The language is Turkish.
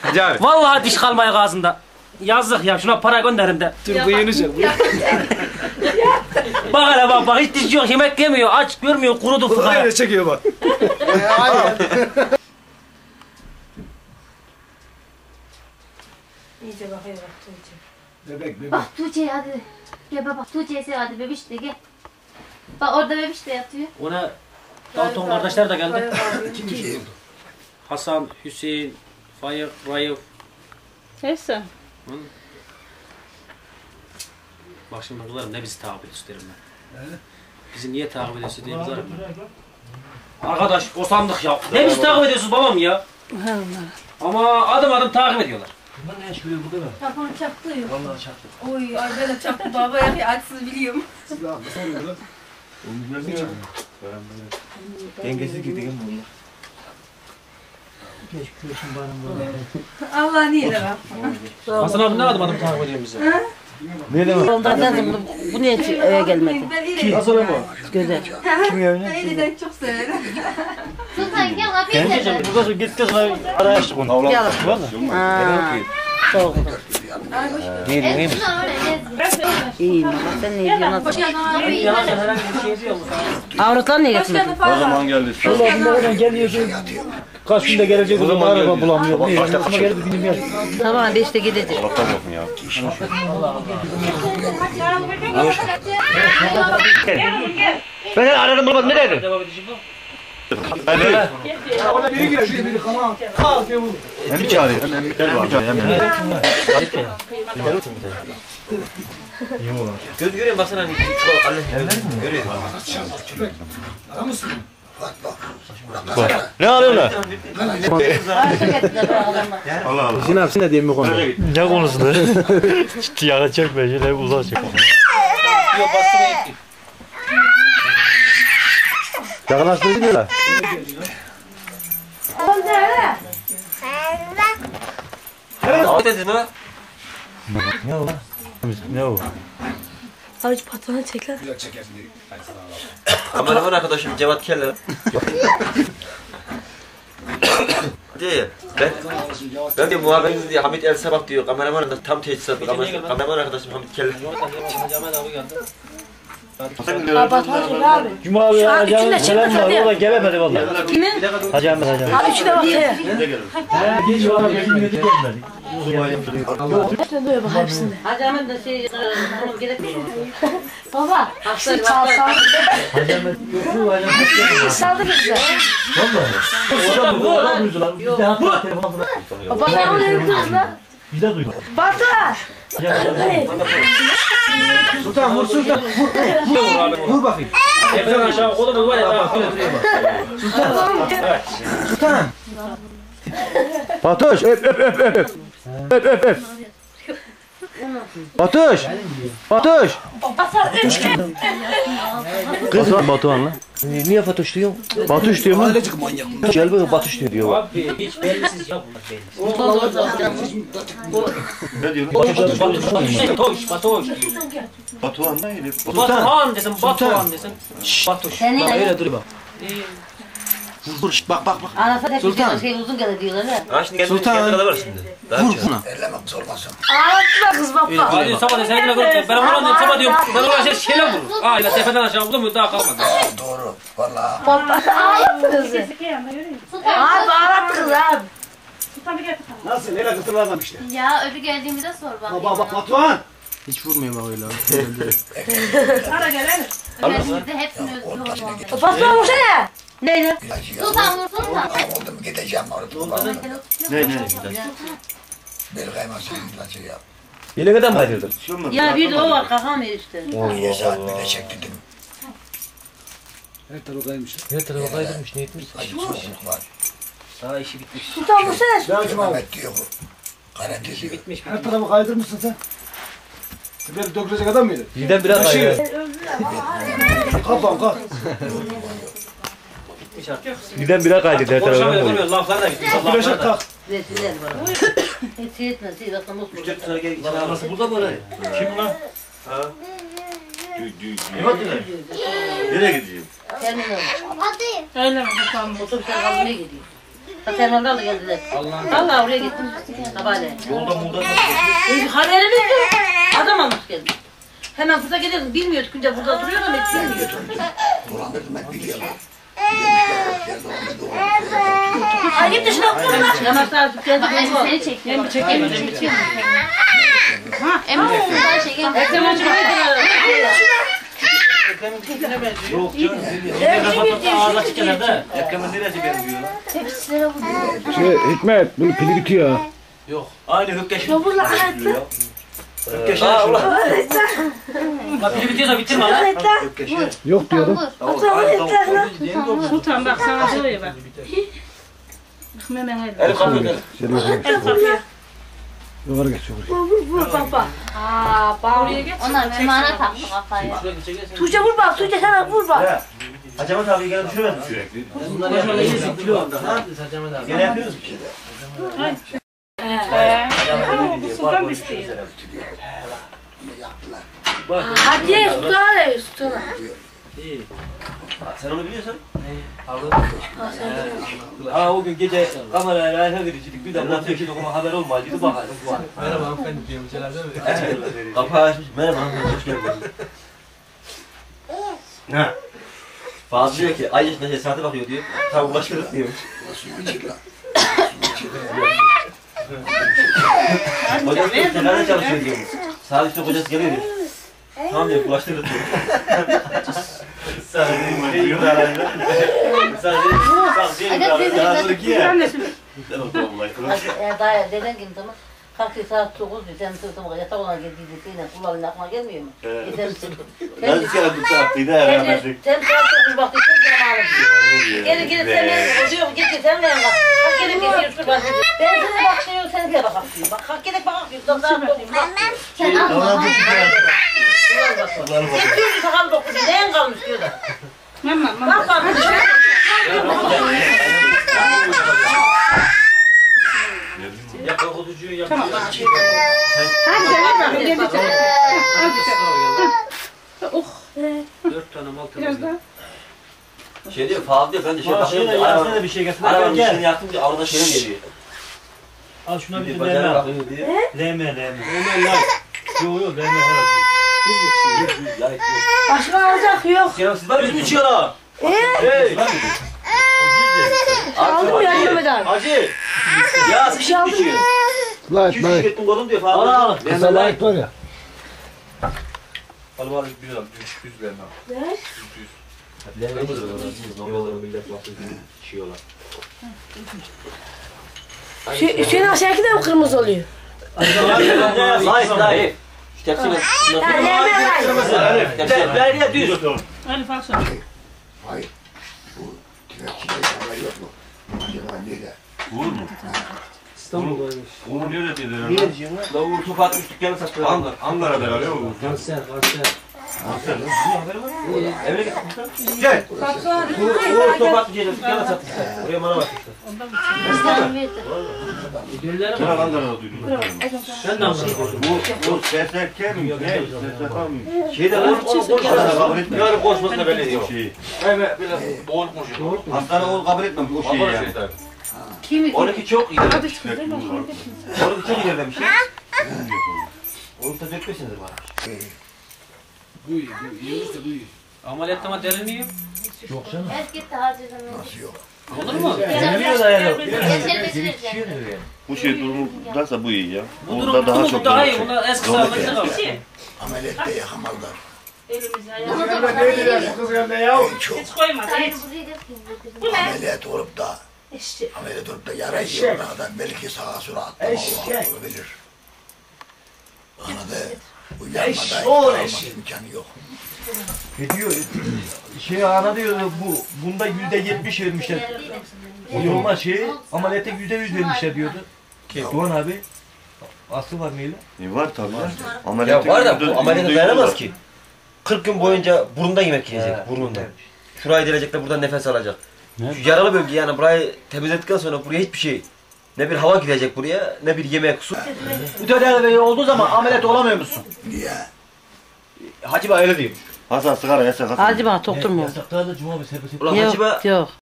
Acayip. Vallahi diş kalmaya ağzında. Yazık ya, şuna para gönderim de. Dur bu yeni şey. Bak hele bak hiç diş yok, yemek yemiyor, aç görmüyor, kurudu fıkara. Aynen çekiyor bak. İyice bakıyor bak Tuğçe. Bebek. Bak Tuğçe'ye hadi. Gel bak Tuğçe'ye sev hadi bebiş de gel. Bak orada bebiş de yatıyor. Ona Dalton kardeşler de geldi. Kim? Hasan, Hüseyin, Faik, Raif. Neyse. Bak şimdi kızlarım ne bizi takip ediyorsun derim ben. Bizi niye takip ediyorsun diye kızlarım. Arkadaş o sandık ya. Ne bizi takip ediyorsunuz babam ya? Ama adım adım takip ediyorlar. Bunlar ne çıkıyor bu kadar? Kafam çaktı yok. Vallahi çaktı. Oy ay ben de çaktım baba ya açsız biliyorum. Silah mı sanıyorlar? Onlar ne çıkıyor? Dengesiz gittik ama onlar. Allah niye de bak. Hasan abi ne adım adım takip ediyor bizi? Ne demek? Ondan dedim bu niye eve gelmedi? Nasıl ama? Güzel. Kim evine? Eyliden çok severim. Sultan gel kapıyı çek. Burada gitti sonra araya açtık onu. Avlan. Yalan. Aa. Soğuk. Değil mi? Ezgi öyle Ezgi. İyiyim ama sen ne diyorsun? Hoş geldin abi. Yalan herhangi bir şey diyor mu? Avratlar niye getirmedin? O zaman geldi. Allah bunlardan geliyorsun. Kaç günde gelecek o zaman araba bulamıyor. Başka geldi bilmiyorum. Sabah 5'te gideceğiz. Allah'tan bakın ya. Ben aradım baba nerede? Devam edeceğim bu. Orada biri giriyor. Şuraya biri kama. Kalk diye vurdu. Hem bir çağırıyor. Gel bak. Göz görüyor musun baksana hani görüyor. Ara mısın? Ne alıyorlar? Allah Allah. Sizin hapsi ne diyeyim bu konuda? Ne konusunda? Ciddi yağa çekme. Şöyle uzak çek. Yok bastırma gitti. Yakınlaştırdı diyorlar. Ne dedin ha? Ne o? Ne o? Sadece patronu çek lan. Güzel çekersin diye. Kameraman arkadaşım Cevat Keller. diyor ben diyor muhaberiniz diye Hamit El Sabah diyor kameraman da tam tesisat kameraman arkadaşım Hamit Keller. Cuma abi Hacı selam var. O da gelemedi vallahi. Kimin? Hacı Ahmet Hacı. Ha üçü de bakıyor. Geç valla gelmedi gelmedi. İşte böyle bak hepsinde. Hacı Ahmet de şey bunu gerekmiyor. Baba. Hastaydı bak. Hacı Ahmet yok mu Hacı Ahmet? Saldı bize. Vallahi. O adam duydu lan. Bir de hatta telefon falan. Baba ne oluyor kız lan? Bir de duydu. Batu! Sultan vur Sultan. Vur bakayım. Efendim aşağı kolumu var ya daha oturuyor bak. Sultan. Batuş öp öp öp öp öp. Öp öp öp. Batuş. Batuş. Kız Batuhan lan. Niye Batuş diyor? Batuş diyor mu? Ailecik manyak. Gel böyle Batuş diyor. Abi hiç bellisiz ya bunlar belli. Ne diyor? Batuş diyor. Batuhan da yine. Batuhan desin, Batuhan desin. Batuş. Öyle dur bak. Dur bak bak bak. Anası hep Sultan. bir şey uzun gelir diyorlar ya. Ha şimdi geldi Sultan. kendine var şimdi. Daha Vur çok. buna. Ağlatma kız baba. Hadi sabah desene ne görüyorsun? Ben ona diyorum sabah diyorum. Ben ona şeyle vururum. Aa ile tepeden aşağı vurdum mu daha kalmadı. Baba ağlattı kızı. Abi ağlattı kız abi. Nasıl? Neyle kıtırlardan işte. Ya öbür geldiğimizde sor bak. Bak bak Batuhan. Hiç vurmuyor bak öyle. Geldiğimizde hepsini öldürüyor. Batu vursana. Neyle? Sultan vur Sultan. Oldum gideceğim orada. Ne? Bir kaymasın ilacı yap. Yine kadar mı ayrıldın? Ya bir de o var kalkamıyor işte. Bir saat bile çektirdim. Her taraftaymış. Ne tarafa kaydırmış ne etmiş? Acı soğukluk var. Daha işi bitmiş. Sultan vursana. Belki abi. Mehmet diyor bu. Karantin diyor. Bitmiş. Her tarafı kaydırmışsın sen. Sen böyle dökülecek adam mıydın? Birden biraz Taşıyor. ayrı. Kalk lan kalk. Birden bira kaydı her Konuşamıyor tarafa. durmuyor. Laflar da gitmiş. Güneşe Laflar da. kalk. Reziller bana. Hiç etmez. Hiç atlamaz. Anası burada mı oraya? Kim lan? Ha? Nereye gidiyor? Terminal. Hadi. Öyle mi? Otobüsler kalmaya gidiyor. Termalda da geldiler. Vallahi oraya gittim. Sabahleyin. Yolda mulda Haberimiz yok. Adam almış geldi. Hemen fırsa gidelim. Bilmiyorduk. Günce burada duruyor da bilmiyordu. Dolandırdım hep biliyorlar. Ayıp dışına kurma. Yamaçlar geldi. Seni çekiyor. Hem çekiyor. Emre sen çekiyor. Yok canım. Ne kapatıp ağza çıkar da. Ekrem'in neresi benziyor? Tepsilere vuruyor. Hikmet bunu pili bitiyor. Yok. Aynı Hökkeş. Yavurla ayıttı. Hökkeş şurada. Bak pili bitiyorsa bitirme lan. Hökkeş. Yok diyordum. Sultan bak sana diyor bak. Memen el. El kapıyor. Şöyle yukarı. Yukarı geç yukarı. Vur baba. Oraya geç. Onlar memana taktı kafaya. Tuğçe vur bak. Tuğçe sana vur bak. Hacamat abi gelip düşürmez mi sürekli? Bunlar yaşında 100 kilo anda. Ha? Gene yapıyoruz mu? Sultan istiyor. Hadi sultan. Sultan. Sen onu biliyorsun. Ha o gün gece kamerayla arka giriştik. Bir de anlatıyor ki okuma haber olmaydı. Bakalım. Merhaba hanımefendi diyor bir şeyler değil mi? Kapağı açmış. Merhaba hanımefendi hoş geldiniz. Ha. Fazla diyor ki ay yaşında saate bakıyor diyor. Tam ulaşırız diyor. Hocam nerede çalışıyor diyor. Saat 3'te kocası geliyor diyor. Tamam diyor ulaştırırız diyor. Daha deden gibi tamam. Kalkıyor saat 9 diyor. Sen sırtıma yatak olan geldiğinde seninle kulağın aklına gelmiyor mu? Gidersin. Ben bir kere tuttu attıydı herhalde. Sen saat 9 bakıyorsun zamanı diyor. Geri sen ben diyor git sen ben bak. Kalk gelip geçiyorsun bak. Ben sana bak diyor sen de bak diyor. Bak kalk gelip bak diyor. Saat 9 bak. Sen Allah. Sen bir sakal dokunuyor. Neyin kalmış diyor da. Bak bak. Ya korkutucuyu yapıyor. Hadi sen bak. Gel bir tane. Oh. 4 tane mal Biraz daha. Şey diyor Fahad diyor ben de şey Maaşıyla bakıyorum. yarasına bir şey getir. Arabanın Gel. işini yaptım diye arada şeyim geliyor. Al şuna bir de Bacana LM. bakıyor diye. LM. Yok yok LM herhalde. Başka alacak yok. Siz var mı içiyorlar? Hey! Aldı mı yardım eder? Hacı! Ya Bir şey aldı mı? Light 200 light. gittim oğlum diyor Fahad. Al al. Kısa light var ya. Al var 100 lira. 100 lira. Ne? Hüseyin aşağıdaki de mi kırmızı oluyor? Light light. Şu tepsiyle. Tepsiyle düz. Hadi falsa. Hayır. Bu tüfekçide haber yok mu? Acaba nerede? İstanbul'daymış. Onu niye ödediler? La Uğur top atmış dükkanı sattı. Ankara'da herhalde o. Kanser. Evine gitmişler. Gel. Uğur top atmış dükkanı satmışlar. Oraya bana bakmışlar. Sen bir. Gülleri Ben var. Ankara'da duydum. Ben de anladım. Bu SSK mi? Ne? SSK mı? Şeyde oğlum konuşmasın. Yarın konuşmasına belli diyor. Şey. Evet biraz boğul konuşuyor. Hastane onu kabul etmemiş o şeyi yani. Kimi? 12 çok iyi. Hadi çıkın. 12 çok iyi demiş. Oğlum da dökmesindir bana. Ameliyatlama derinliyor. Et gitti harcadan. Nasıl yok? Olur mu? Bilmiyor da yani. Geçer bitirir. Bu şey durumdaysa bu iyi ya. Bu Onda durum daha bu çok daha zor. iyi. Buna eski sağlıkta kalır. Ameliyatta yakamazlar. Elimizi Bunu ayağımıza. da bana yiyelim. En çok Hiç koymadı. Sen Hiç. burayı da Bu ne? ameliyat olup da ameliyat olup da yara yiyorlar da belki sağa sola atlama olabilir. Anladı. Uyanmadan kalması imkanı yok. Diyor şey ana diyor bunda %70 vermişler. Yorma şeyi ameliyata %100 vermişler diyordu. Doğan abi. Aslı var neyle? Var tabii. Ya var da bu ameliyata dayanamaz ki. 40 gün boyunca burundan yemek yiyecek, burnundan. Şurayı delecekler, buradan nefes alacak. Şu yaralı bölge yani burayı temizledikten sonra buraya hiçbir şey. Ne bir hava girecek buraya, ne bir yemek, su. Bu tedavi olduğu zaman ameliyat olamıyor musun? Niye? Hacı Bey öyle diyeyim. Hasan sigara yasak. Hacı bana doktor mu? Yasaklarda cuma bir sepeti. Ulan Hacı Bey, Yok.